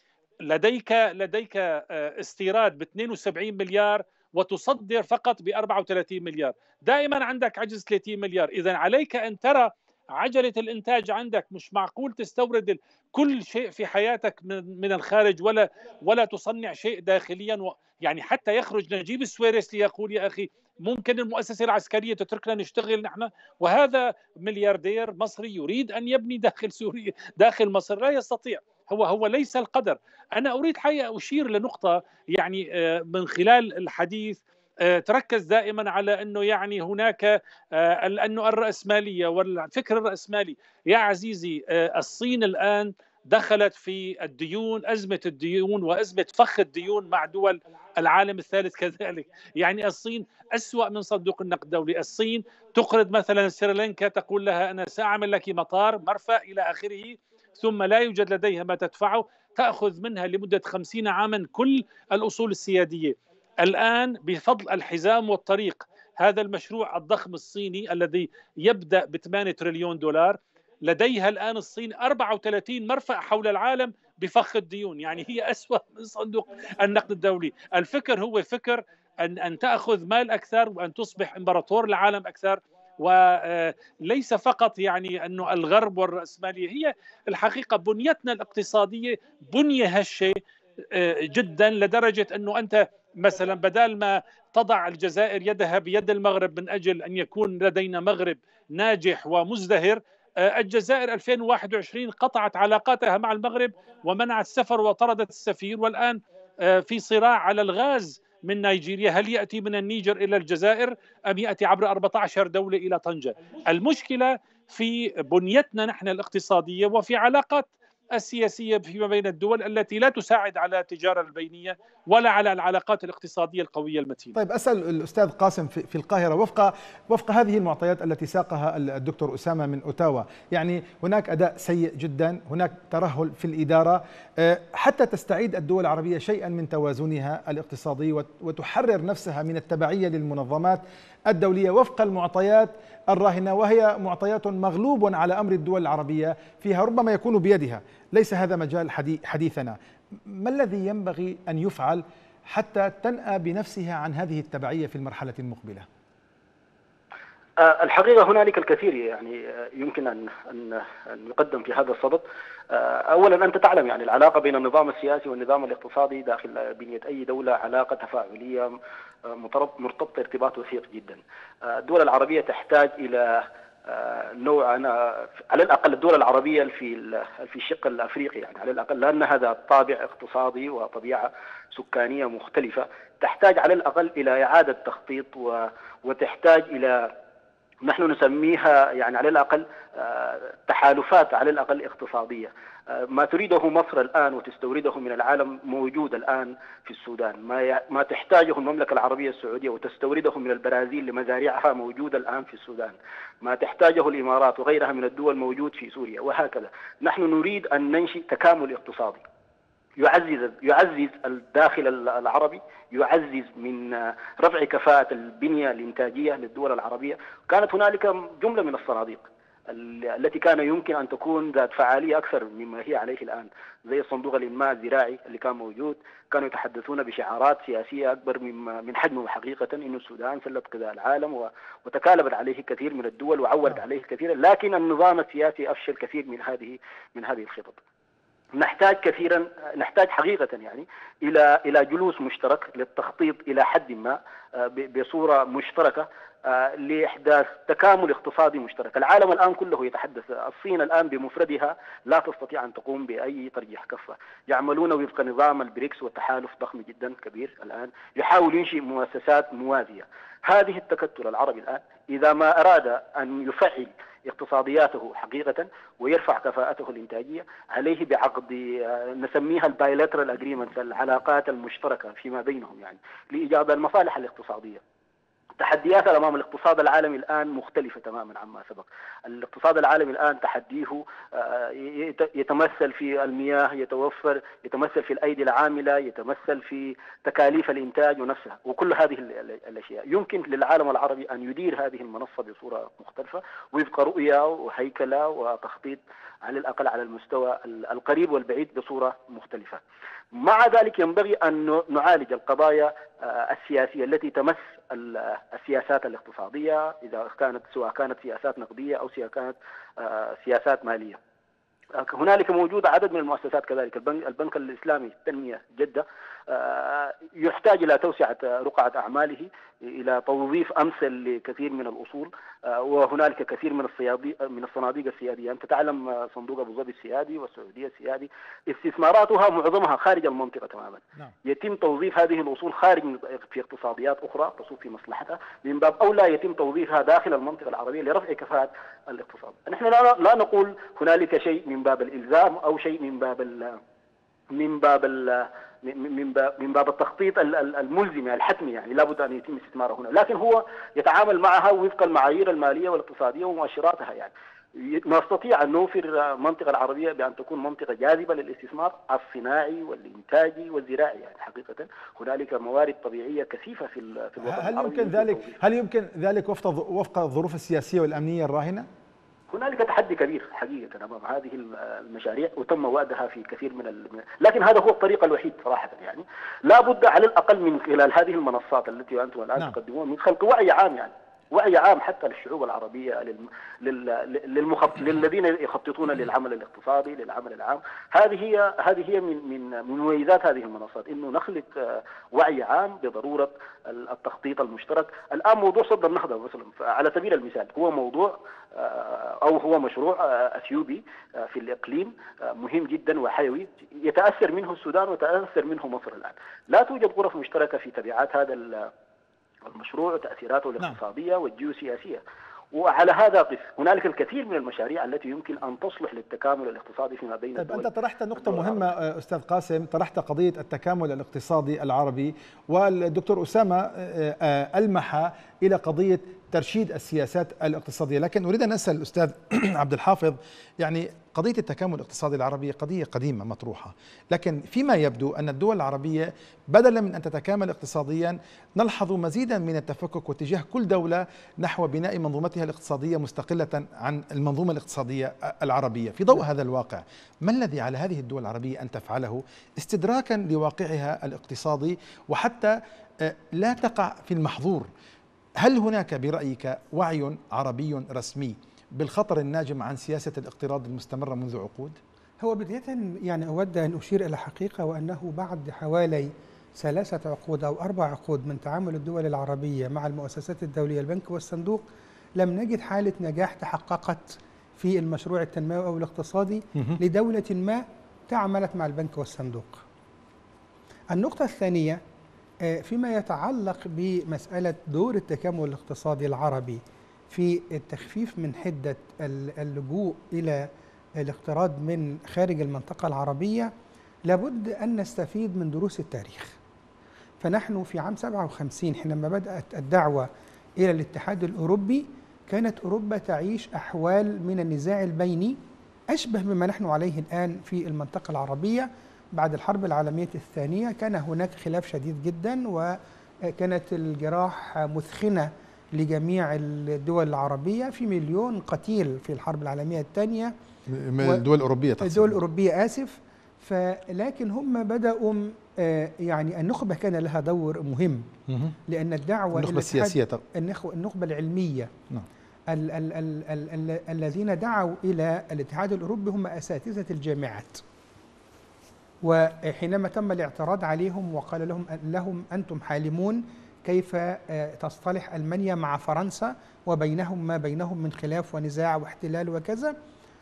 لديك استيراد ب 72 مليار وتصدر فقط ب 34 مليار، دائما عندك عجز 30 مليار. إذا عليك أن ترى عجلة الإنتاج عندك، مش معقول تستورد كل شيء في حياتك من الخارج ولا تصنع شيء داخليا. يعني حتى يخرج نجيب السويرس ليقول يا أخي ممكن المؤسسة العسكرية تتركنا نشتغل نحن، وهذا ملياردير مصري يريد أن يبني داخل سوريا داخل مصر، لا يستطيع. هو ليس القدر. أنا أريد حقيقة أشير لنقطة يعني من خلال الحديث تركز دائما على أنه يعني هناك أنه الرأسمالية والفكر الرأسمالي. يا عزيزي الصين الآن دخلت في الديون، أزمة الديون وأزمة فخ الديون مع دول العالم الثالث كذلك. يعني الصين أسوأ من صندوق النقد الدولي. الصين تقرض مثلا سريلانكا، تقول لها أنا سأعمل لك مطار مرفأ إلى آخره، ثم لا يوجد لديها ما تدفعه، تأخذ منها لمدة 50 عاما كل الأصول السيادية. الآن بفضل الحزام والطريق، هذا المشروع الضخم الصيني الذي يبدأ ب8 تريليون دولار، لديها الآن الصين 34 مرفأ حول العالم بفخ الديون. يعني هي أسوأ من صندوق النقد الدولي. الفكر هو فكر أن تأخذ مال أكثر وأن تصبح إمبراطور العالم أكثر، وليس فقط يعني أنه الغرب والرأسمالية. هي الحقيقة بنيتنا الاقتصادية بنية هشة جدا، لدرجة أنه أنت مثلا بدل ما تضع الجزائر يدها بيد المغرب من أجل أن يكون لدينا مغرب ناجح ومزدهر، الجزائر 2021 قطعت علاقاتها مع المغرب ومنعت السفر وطردت السفير، والآن في صراع على الغاز من نيجيريا، هل يأتي من النيجر إلى الجزائر أم يأتي عبر 14 دولة إلى طنجة؟ المشكلة في بنيتنا نحن الاقتصادية وفي علاقات السياسية فيما بين الدول التي لا تساعد على التجارة البينية ولا على العلاقات الاقتصادية القوية المتينة. طيب أسأل الأستاذ قاسم في القاهرة وفق هذه المعطيات التي ساقها الدكتور أسامة من أوتاوا، يعني هناك أداء سيء جدا، هناك ترهل في الإدارة، حتى تستعيد الدول العربية شيئا من توازنها الاقتصادي وتحرر نفسها من التبعية للمنظمات الدولية وفق المعطيات الراهنة، وهي معطيات مغلوب على أمر الدول العربية فيها، ربما يكون بيدها. ليس هذا مجال حديثنا. ما الذي ينبغي أن يفعل حتى تنأى بنفسها عن هذه التبعية في المرحلة المقبلة؟ الحقيقة هنالك الكثير يعني يمكن أن يقدم في هذا الصدد. أولا أنت تعلم يعني العلاقة بين النظام السياسي والنظام الاقتصادي داخل بنية أي دولة علاقة تفاعلية مرتبطة ارتباط وثيق جدا. الدول العربية تحتاج إلى نوع على الأقل الدول العربية في الشق الأفريقي يعني على الأقل، لأن هذا طابع اقتصادي وطبيعة سكانية مختلفة، تحتاج على الأقل إلى إعادة تخطيط وتحتاج إلى نحن نسميها يعني على الأقل تحالفات على الأقل اقتصادية. ما تريده مصر الآن وتستورده من العالم موجود الآن في السودان، ما تحتاجه المملكة العربية السعودية وتستورده من البرازيل لمزارعها موجود الآن في السودان، ما تحتاجه الإمارات وغيرها من الدول موجود في سوريا، وهكذا. نحن نريد أن ننشئ تكامل اقتصادي يعزز الداخل العربي، يعزز من رفع كفاءة البنية الإنتاجية للدول العربية. كانت هنالك جملة من الصناديق التي كان يمكن أن تكون ذات فعالية أكثر مما هي عليه الآن، زي صندوق الإنماء الزراعي اللي كان موجود، كانوا يتحدثون بشعارات سياسية أكبر من حجمه حقيقة، إنه السودان سلة غذاء العالم وتكالبت عليه كثير من الدول وعولت عليه كثيرا، لكن النظام السياسي أفشل كثير من هذه الخطط. نحتاج حقيقة يعني إلى جلوس مشترك للتخطيط إلى حد ما بصورة مشتركة لإحداث تكامل اقتصادي مشترك. العالم الآن كله يتحدث، الصين الآن بمفردها لا تستطيع أن تقوم بأي ترجيح كفة، يعملون وفق نظام البريكس والتحالف ضخم جدا كبير الآن، يحاول ينشئ مؤسسات موازية. هذه التكتل العربي الآن إذا ما أراد أن يفعل اقتصادياته حقيقة ويرفع كفاءته الإنتاجية، عليه بعقد نسميها البايلاترال اجريمنتس، العلاقات المشتركة فيما بينهم يعني لإيجاد المصالح الاقتصادية. تحديات أمام الاقتصاد العالمي الآن مختلفة تماما عما سبق. الاقتصاد العالمي الآن تحديه يتمثل في المياه، يتمثل في الأيدي العاملة، يتمثل في تكاليف الإنتاج ونفسها، وكل هذه الأشياء يمكن للعالم العربي أن يدير هذه المنصة بصورة مختلفة وفق رؤية وهيكلة وتخطيط على الأقل على المستوى القريب والبعيد بصورة مختلفة. مع ذلك ينبغي أن نعالج القضايا السياسية التي تمس السياسات الاقتصادية، إذا كانت سواء كانت سياسات نقدية أو كانت سياسات مالية. هنالك موجود عدد من المؤسسات كذلك، البنك الإسلامي التنمية جدة يحتاج إلى توسعة رقعة أعماله، إلى توظيف أمثل لكثير من الأصول، وهنالك كثير من الصناديق السيادية. أنت تعلم صندوق أبو ظبي السيادي والسعودية السيادي استثماراتها معظمها خارج المنطقة تماما. يتم توظيف هذه الأصول خارج في اقتصاديات أخرى تصب في مصلحتها، من باب أولى يتم توظيفها داخل المنطقة العربية لرفع كفاءة الاقتصاد. نحن لا نقول هنالك شيء من باب الإلزام أو شيء من باب التخطيط الملزم الحتمي، يعني لابد أن يتم استثماره هنا، لكن هو يتعامل معها وفق المعايير المالية والاقتصادية ومؤشراتها. يعني نستطيع أن نوفر المنطقة العربية بأن تكون منطقة جاذبة للاستثمار الصناعي والإنتاجي والزراعي. يعني حقيقة هنالك موارد طبيعية كثيفة في الوطن العربي. هل يمكن ذلك وفق الظروف السياسية والأمنية الراهنة؟ هنالك تحدي كبير حقيقة أمام هذه المشاريع، وتم وعدها في كثير لكن هذا هو الطريق الوحيد صراحة. يعني لا بد على الأقل من خلال هذه المنصات التي أنتم الآن تقدمون من خلق وعي عام، يعني وعي عام حتى للشعوب العربية، للذين يخططون للعمل الاقتصادي، للعمل العام. هذه هي من مميزات هذه المنصات، انه نخلق وعي عام بضرورة التخطيط المشترك. الآن موضوع صد النهضة مثلا على سبيل المثال هو موضوع هو مشروع اثيوبي في الإقليم مهم جدا وحيوي، يتأثر منه السودان وتأثر منه مصر. الآن لا توجد غرف مشتركة في تبعات هذا المشروع وتأثيراته الاقتصادية والجيوسياسية. وعلى هذا قس هنالك الكثير من المشاريع التي يمكن أن تصلح للتكامل الاقتصادي فيما بين الدول. أنت طرحت نقطة مهمة أستاذ قاسم، طرحت قضية التكامل الاقتصادي العربي، والدكتور أسامة ألمح إلى قضية ترشيد السياسات الاقتصادية، لكن أريد أن أسأل الأستاذ عبد الحافظ، يعني قضية التكامل الاقتصادي العربي قضية قديمة مطروحة، لكن فيما يبدو أن الدول العربية بدلا من أن تتكامل اقتصاديا نلحظ مزيدا من التفكك واتجاه كل دولة نحو بناء منظومتها الاقتصادية مستقلة عن المنظومة الاقتصادية العربية. في ضوء هذا الواقع، ما الذي على هذه الدول العربية أن تفعله استدراكا لواقعها الاقتصادي وحتى لا تقع في المحظور؟ هل هناك برأيك وعي عربي رسمي بالخطر الناجم عن سياسة الاقتراض المستمرة منذ عقود؟ هو بداية يعني أود أن أشير إلى حقيقة، وأنه بعد حوالي 3 عقود أو 4 عقود من تعامل الدول العربية مع المؤسسات الدولية البنك والصندوق لم نجد حالة نجاح تحققت في المشروع التنموي أو الاقتصادي لدولة ما تعاملت مع البنك والصندوق. النقطة الثانية فيما يتعلق بمسألة دور التكامل الاقتصادي العربي في التخفيف من حدة اللجوء إلى الاقتراض من خارج المنطقة العربية، لابد أن نستفيد من دروس التاريخ. فنحن في عام 57 حينما بدأت الدعوة إلى الاتحاد الأوروبي كانت أوروبا تعيش أحوال من النزاع البيني أشبه مما نحن عليه الآن في المنطقة العربية. بعد الحرب العالمية الثانية كان هناك خلاف شديد جدا، وكانت الجراح مثخنة لجميع الدول العربية، في 1,000,000 قتيل في الحرب العالمية الثانية من الدول الأوروبية الدول الأوروبية آسف. لكن هم بدأوا يعني النخبة كان لها دور مهم، لأن الدعوة النخبة السياسية، النخبة العلمية الذين دعوا إلى الاتحاد الأوروبي هم أساتذة الجامعات، وحينما تم الاعتراض عليهم وقال لهم أنتم حالمون كيف تصطلح ألمانيا مع فرنسا وبينهم ما بينهم من خلاف ونزاع واحتلال وكذا،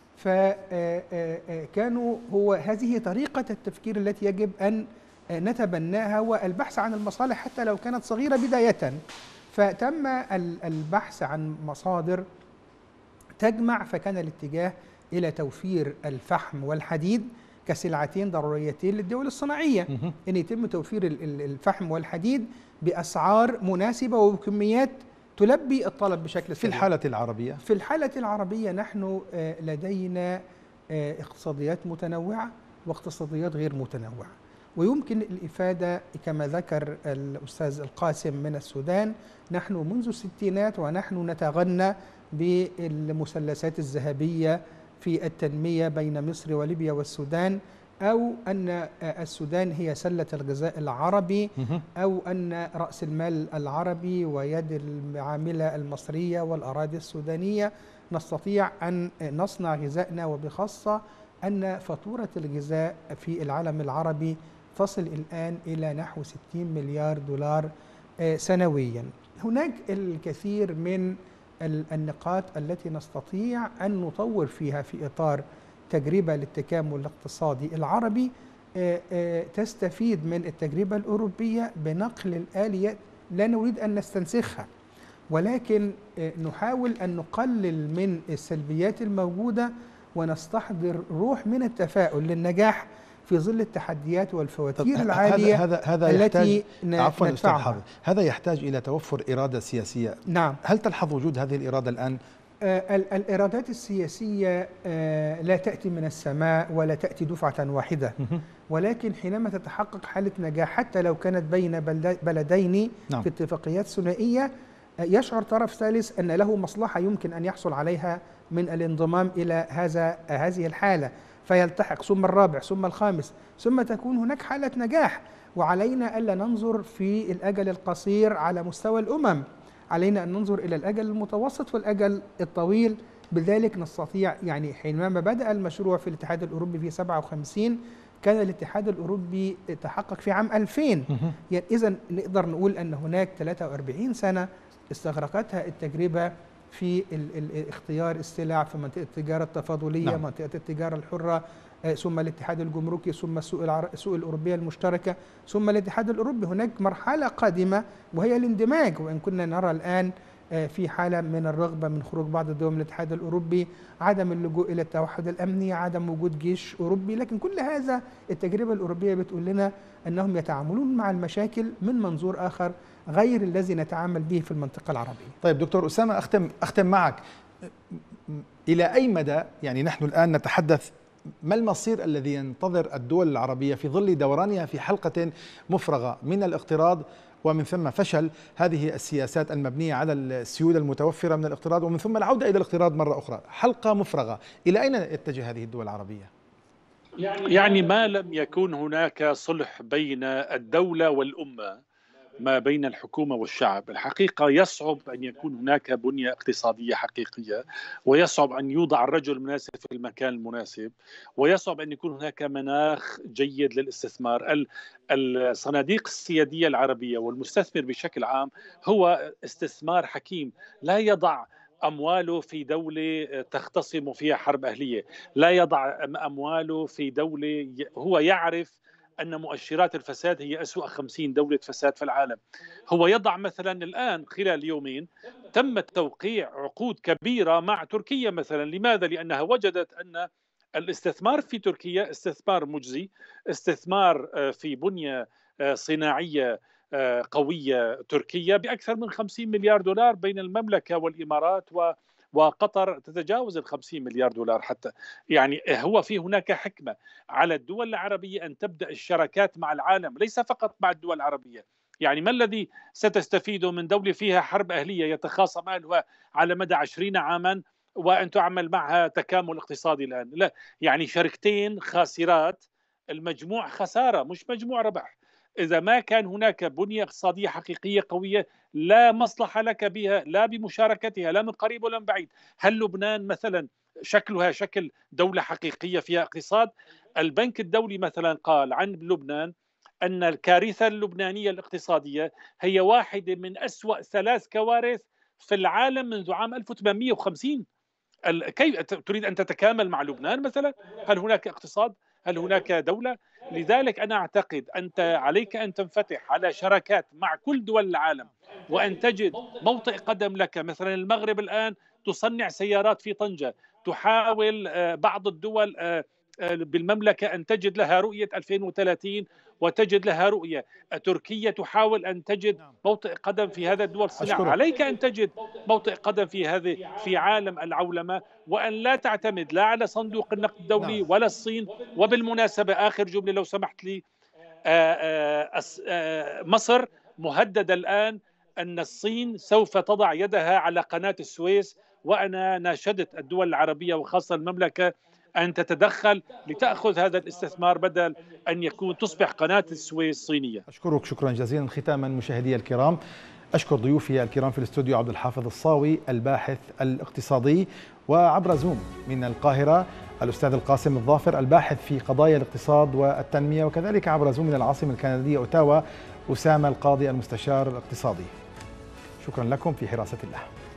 فكانوا هذه طريقة التفكير التي يجب أن نتبناها، والبحث عن المصالح حتى لو كانت صغيرة بداية. فتم البحث عن مصادر تجمع، فكان الاتجاه إلى توفير الفحم والحديد كسلعتين ضروريتين للدول الصناعية، أن يتم توفير الفحم والحديد بأسعار مناسبة وبكميات تلبي الطلب بشكل سريع. في الحالة العربية نحن لدينا اقتصاديات متنوعة واقتصاديات غير متنوعة، ويمكن الإفادة كما ذكر الأستاذ القاسم من السودان. نحن منذ الستينات ونحن نتغنى بالمثلثات الذهبية في التنمية بين مصر وليبيا والسودان، أو أن السودان هي سلة الغذاء العربي، أو أن رأس المال العربي ويد العاملة المصرية والأراضي السودانية نستطيع أن نصنع غذائنا، وبخاصة أن فاتورة الغذاء في العالم العربي تصل الآن إلى نحو 60 مليار دولار سنويا. هناك الكثير من النقاط التي نستطيع أن نطور فيها في إطار تجربة للتكامل الاقتصادي العربي تستفيد من التجربة الأوروبية بنقل الآليات. لا نريد أن نستنسخها، ولكن نحاول أن نقلل من السلبيات الموجودة ونستحضر روح من التفاؤل للنجاح في ظل التحديات والفواتير العالية التي ندفعها. هذا يحتاج إلى توفر إرادة سياسية. نعم. هل تلحظ وجود هذه الإرادة الآن؟ الإرادات السياسية لا تأتي من السماء ولا تأتي دفعة واحدة، ولكن حينما تتحقق حالة نجاح حتى لو كانت بين بلدين في اتفاقيات ثنائية، يشعر طرف ثالث أن له مصلحة يمكن أن يحصل عليها من الانضمام إلى هذه الحالة، فيلتحق ثم الرابع ثم الخامس، ثم تكون هناك حالة نجاح. وعلينا ألا ننظر في الأجل القصير على مستوى الأمم، علينا أن ننظر إلى الأجل المتوسط والأجل الطويل. بذلك نستطيع، يعني حينما بدأ المشروع في الاتحاد الأوروبي في 57 كان الاتحاد الأوروبي تحقق في عام 2000. يعني إذن نقدر نقول أن هناك 43 سنة استغرقتها التجربة في اختيار السلع في منطقة التجارة التفاضلية، منطقة التجارة الحرة، ثم الاتحاد الجمركي، ثم السوق الأوروبية المشتركة، ثم الاتحاد الأوروبي. هناك مرحلة قادمة وهي الاندماج، وإن كنا نرى الآن في حالة من الرغبة من خروج بعض الدول من الاتحاد الأوروبي، عدم اللجوء إلى التوحد الأمني، عدم وجود جيش أوروبي، لكن كل هذا التجربة الأوروبية بتقول لنا أنهم يتعاملون مع المشاكل من منظور آخر غير الذي نتعامل به في المنطقة العربية. طيب دكتور أسامة، أختم معك. إلى أي مدى يعني نحن الآن نتحدث ما المصير الذي ينتظر الدول العربية في ظل دورانها في حلقة مفرغة من الاقتراض، ومن ثم فشل هذه السياسات المبنية على السيولة المتوفرة من الاقتراض، ومن ثم العودة إلى الاقتراض مرة أخرى، حلقة مفرغة. إلى أين يتجه هذه الدول العربية؟ يعني ما لم يكن هناك صلح بين الدولة والأمة، ما بين الحكومة والشعب، الحقيقة يصعب أن يكون هناك بنية اقتصادية حقيقية، ويصعب أن يوضع الرجل المناسب في المكان المناسب، ويصعب أن يكون هناك مناخ جيد للاستثمار. الصناديق السيادية العربية والمستثمر بشكل عام هو استثمار حكيم، لا يضع أمواله في دولة تختصم فيها حرب أهلية، لا يضع أمواله في دولة هو يعرف أن مؤشرات الفساد هي أسوأ 50 دولة فساد في العالم. هو يضع مثلا الآن خلال يومين تم توقيع عقود كبيرة مع تركيا مثلا. لماذا؟ لأنها وجدت أن الاستثمار في تركيا استثمار مجزي، استثمار في بنية صناعية قوية تركيا بأكثر من 50 مليار دولار بين المملكة والإمارات وقطر تتجاوز 50 مليار دولار حتى. يعني هو في هناك حكمة على الدول العربية أن تبدأ الشراكات مع العالم، ليس فقط مع الدول العربية. يعني ما الذي ستستفيده من دولة فيها حرب أهلية يتخاصم أهلها على مدى 20 عاما وأن تعمل معها تكامل اقتصادي الآن؟ لا، يعني شركتين خاسرات، المجموع خسارة مش مجموع ربح. إذا ما كان هناك بنية اقتصادية حقيقية قوية لا مصلحة لك بها، لا بمشاركتها، لا من قريب ولا من بعيد. هل لبنان مثلا شكلها شكل دولة حقيقية فيها اقتصاد؟ البنك الدولي مثلا قال عن لبنان أن الكارثة اللبنانية الاقتصادية هي واحدة من أسوأ 3 كوارث في العالم منذ عام 1850. كيف تريد أن تتكامل مع لبنان مثلا؟ هل هناك اقتصاد؟ هل هناك دولة؟ لذلك أنا أعتقد أنت عليك أن تنفتح على شراكات مع كل دول العالم، وأن تجد موطئ قدم لك. مثلا المغرب الآن تصنع سيارات في طنجة، تحاول بعض الدول بالمملكة أن تجد لها رؤية 2030 وتجد لها رؤية. تركيا تحاول أن تجد موطئ قدم في هذا الدول الصناعة. عليك أن تجد موطئ قدم في عالم العولمة، وأن لا تعتمد لا على صندوق النقد الدولي ولا الصين. وبالمناسبة آخر جملة لو سمحت لي، مصر مهددة الآن أن الصين سوف تضع يدها على قناة السويس، وأنا ناشدت الدول العربية وخاصة المملكة أن تتدخل لتأخذ هذا الاستثمار بدل أن تصبح قناة السويس صينية. أشكرك شكرا جزيلا. ختاما مشاهدي الكرام، أشكر ضيوفي الكرام في الاستوديو عبد الحافظ الصاوي الباحث الاقتصادي، وعبر زوم من القاهرة الأستاذ القاسم الظافر الباحث في قضايا الاقتصاد والتنمية، وكذلك عبر زوم من العاصمة الكندية أوتاوا أسامة القاضي المستشار الاقتصادي. شكرا لكم في حراسة الله.